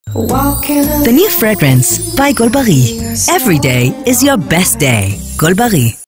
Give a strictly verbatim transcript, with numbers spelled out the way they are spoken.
The new fragrance by Golbari. Every day is your best day. Golbari.